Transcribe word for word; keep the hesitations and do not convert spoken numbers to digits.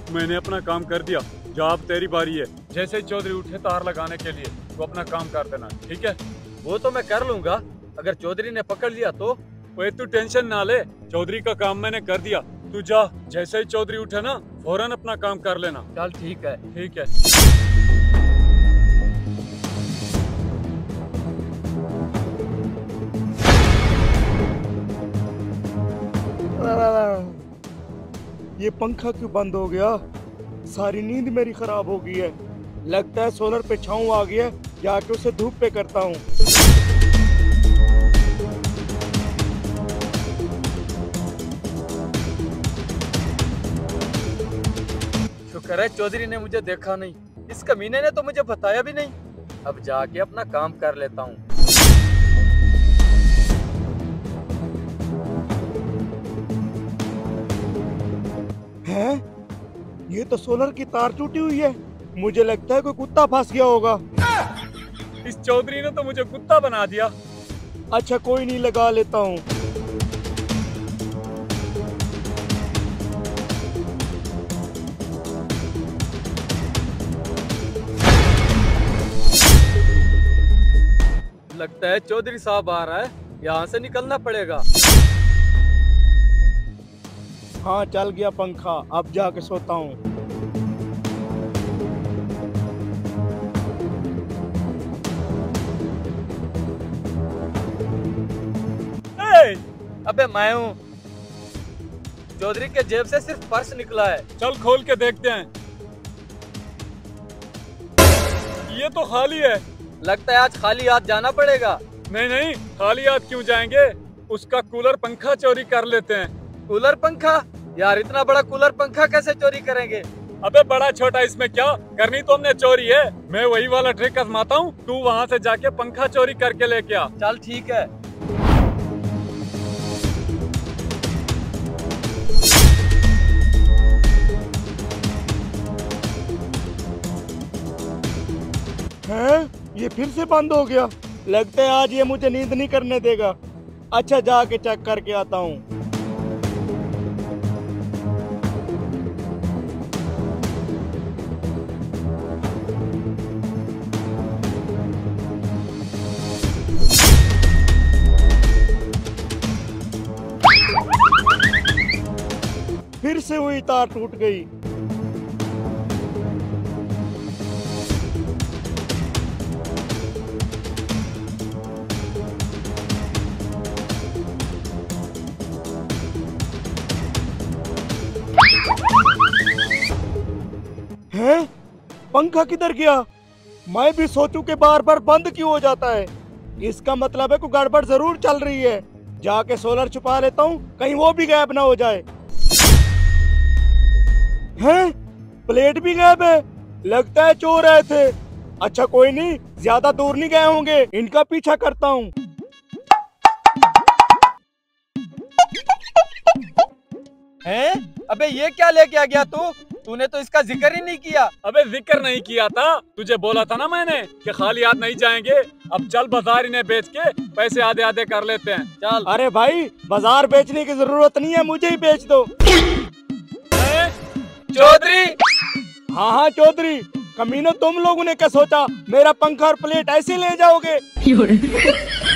मैंने अपना काम कर दिया, जा अब तेरी बारी है। जैसे ही चौधरी उठे तार लगाने के लिए तो अपना काम कर देना, ठीक है? वो तो मैं कर लूंगा, अगर चौधरी ने पकड़ लिया तो? ओए तू टेंशन ना ले, चौधरी का काम मैंने कर दिया। तू जा, जैसे ही चौधरी उठे ना फौरन अपना काम कर लेना। चल ठीक है। ठीक है। ये पंखा क्यों बंद हो गया? सारी नींद मेरी खराब हो गई है। लगता है सोलर पे छाऊं आ गया, जाके उसे धूप पे करता हूँ। शुक्र है चौधरी ने मुझे देखा नहीं, इस कमीने ने तो मुझे बताया भी नहीं। अब जाके अपना काम कर लेता हूँ। हैं? ये तो सोलर की तार टूटी हुई है। मुझे लगता है कोई कुत्ता फंस गया होगा। इस चौधरी ने तो मुझे कुत्ता बना दिया। अच्छा कोई नहीं, लगा लेता हूँ। लगता है चौधरी साहब आ रहा है, यहाँ से निकलना पड़ेगा। हाँ चल गया पंखा, अब जाके सोता हूँ। अबे मैं हूँ। चौधरी के जेब से सिर्फ पर्स निकला है। चल खोल के देखते हैं। ये तो खाली है। लगता है आज खाली हाथ जाना पड़ेगा। नहीं नहीं, खाली हाथ क्यों जाएंगे? उसका कूलर पंखा चोरी कर लेते हैं। कूलर पंखा? यार इतना बड़ा कूलर पंखा कैसे चोरी करेंगे? अबे बड़ा छोटा इसमें क्या, करनी तो हमने चोरी है। मैं वही वाला ट्रिक आजमाता हूँ, तू वहाँ से जाके पंखा चोरी करके लेके आ। चल ठीक है। हैं? ये फिर से बंद हो गया। लगता है आज ये मुझे नींद नहीं करने देगा। अच्छा जाके चेक करके आता हूँ। फिर से वही तार टूट गई। हैं? पंखा किधर गया? मैं भी सोचूं कि बार बार बंद क्यों हो जाता है। इसका मतलब है कोई गड़बड़ जरूर चल रही है। जाके सोलर छुपा लेता हूँ, कहीं वो भी गायब ना हो जाए। हैं? प्लेट भी गायब है। लगता है चोर आए थे। अच्छा कोई नहीं, ज्यादा दूर नहीं गए होंगे, इनका पीछा करता हूँ। हैं? अबे ये क्या लेके आ गया तू? तूने तो इसका जिक्र ही नहीं किया। अबे जिक्र नहीं किया था, तुझे बोला था ना मैंने कि खाली हाथ नहीं जाएंगे। अब चल बाजार इन्हें बेच के पैसे आधे आधे कर लेते हैं। चल। अरे भाई बाजार बेचने की जरूरत नहीं है, मुझे ही बेच दो। चौधरी! हाँ हाँ चौधरी, कमीनो तुम लोगों ने क्या सोचा, मेरा पंखा और प्लेट ऐसे ले जाओगे?